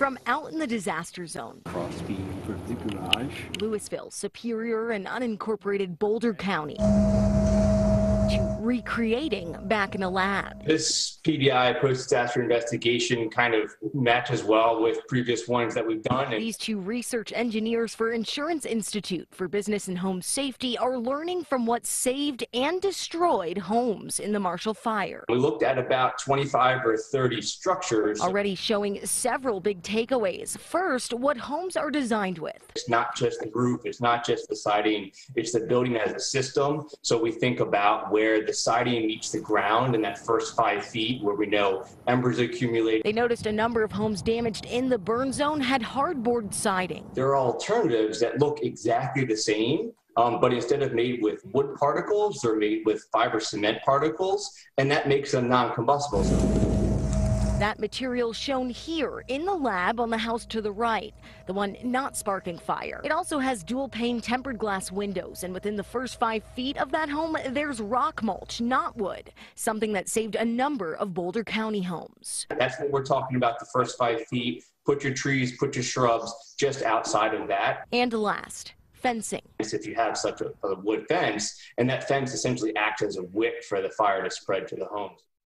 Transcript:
from out in the disaster zone. Cross beam for the garage. Louisville, Superior, and unincorporated Boulder County. To recreating back in the lab. This PDI, post-disaster investigation, kind of matches well with previous ones that we've done. These two research engineers for Insurance Institute for Business and Home Safety are learning from what saved and destroyed homes in the Marshall Fire. We looked at about 25 or 30 structures. Already showing several big takeaways. First, what homes are designed with. It's not just the roof, it's not just the siding, it's the building as a system. So we think about where the siding meets the ground in that first 5 feet where we know embers accumulate. They noticed a number of homes damaged in the burn zone had hardboard siding. There are alternatives that look exactly the same, but instead of made with wood particles, they're made with fiber cement particles, and that makes them non-combustible. That material shown here in the lab on the house to the right, the one not sparking fire. It also has dual pane tempered glass windows, and within the first 5 feet of that home, there's rock mulch, not wood, something that saved a number of Boulder County homes. That's what we're talking about, the first 5 feet. Put your trees, put your shrubs just outside of that. And last, fencing. If you have such a wood fence, and that fence essentially acts as a wick for the fire to spread to the homes.